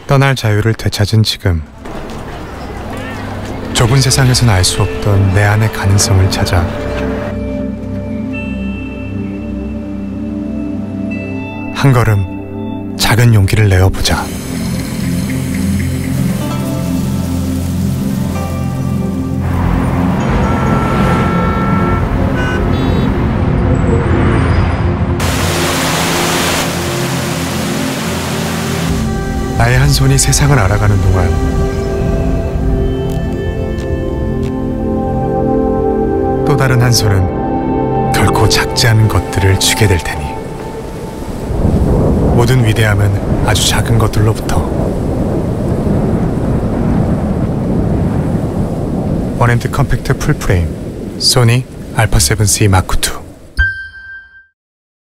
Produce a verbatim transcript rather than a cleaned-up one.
떠날 자유를 되찾은 지금, 좁은 세상에선 알 수 없던 내 안의 가능성을 찾아 한 걸음 작은 용기를 내어보자. 나의 한 손이 세상을 알아가는 동안 또 다른 한 손은 결코 작지 않은 것들을 쥐게 될 테니, 모든 위대함은 아주 작은 것들로부터. 원핸드 컴팩트 풀프레임 소니 알파 세븐 씨 마크 투.